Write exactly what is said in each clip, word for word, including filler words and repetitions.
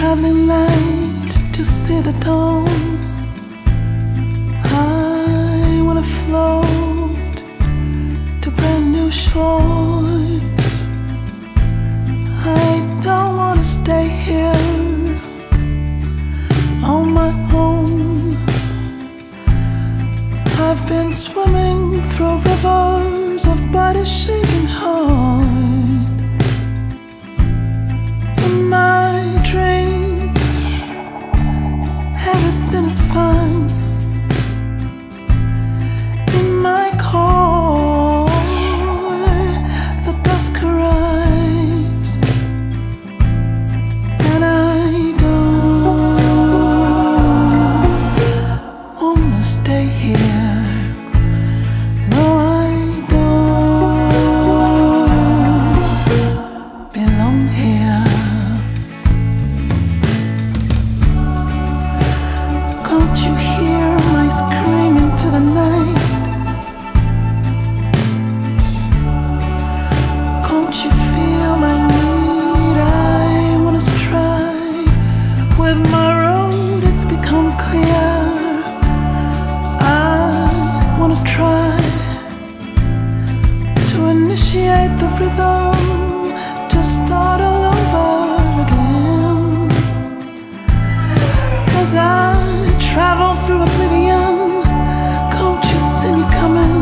traveling light to see the dawn. I wanna float to brand new shores. I don't wanna stay here on my own. I've been swimming through rivers of body shaking heart. In my dreams, everything is fine. In my core, the dusk arrives, and I don't wanna stay here. No, I don't belong here. Can't you hear my scream into the night? Can't you feel my need? I wanna strive with my road, it's become clear. I wanna try to initiate the rhythm, to start all over again. As I travel through oblivion, can't you see me coming?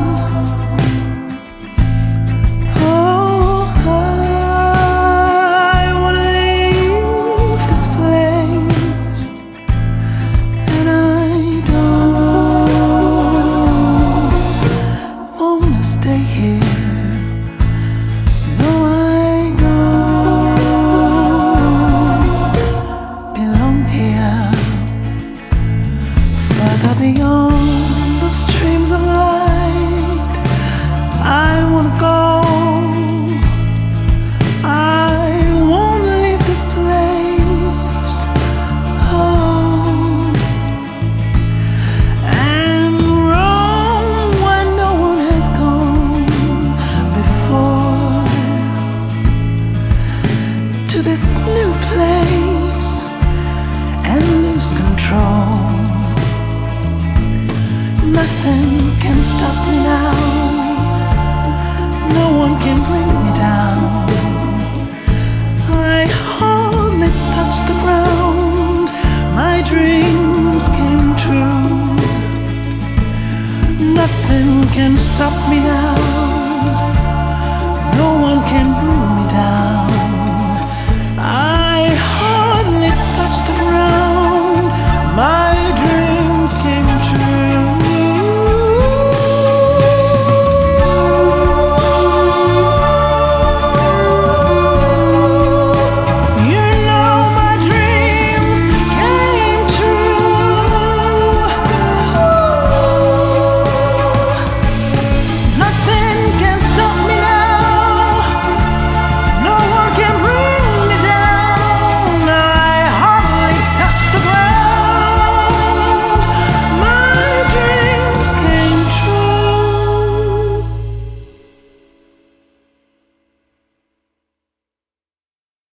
Oh, I wanna leave this place, and I don't wanna stay here. No, I don't belong here. Further beyond the streams of light, I wanna go. I won't leave this place. Oh, and roam where no one has gone before, to this new place, and lose control. Nothing can stop me now. No one can bring me down. I hardly touch the ground. My dreams came true. Nothing can stop me now.